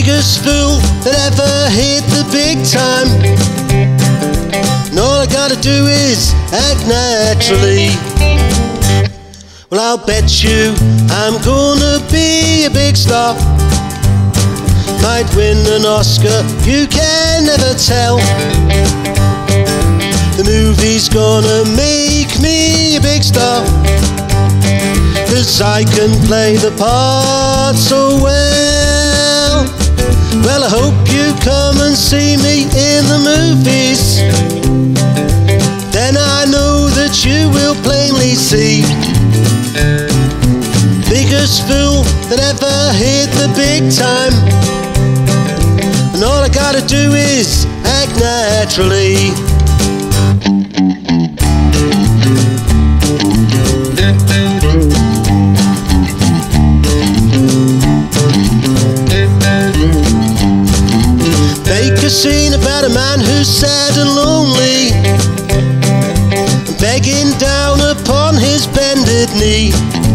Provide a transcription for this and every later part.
biggest fool that ever hit the big time. And all I gotta do is act naturally. Well, I'll bet you I'm gonna be a big star. Might win an Oscar, you can never tell. The movie's gonna make me a big star, 'cause I can play the part so well. Well, I hope you come and see me in the movies. Then I know that you will plainly see. Biggest fool that ever hit the big time. And all I gotta do is act naturally. Make a scene about a man who's sad and lonely, begging down upon his bended knee.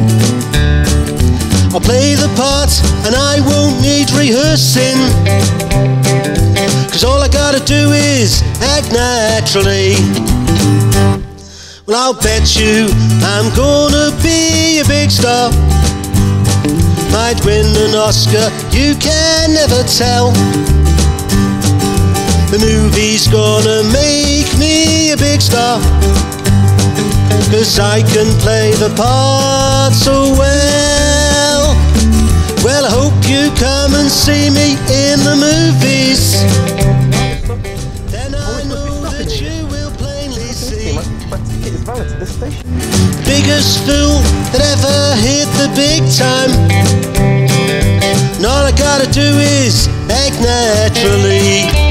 I'll play the part and I won't need rehearsing, 'cause all I gotta do is act naturally. Well, I'll bet you I'm gonna be a big star. Might win an Oscar, you can never tell. The movie's gonna make me a big star, 'cause I can play the part so well. Well, I hope you come and see me in the movies. Then I know that you will plainly see. My ticket is valid to this station. Biggest fool that ever hit the big time. And all I gotta do is act naturally.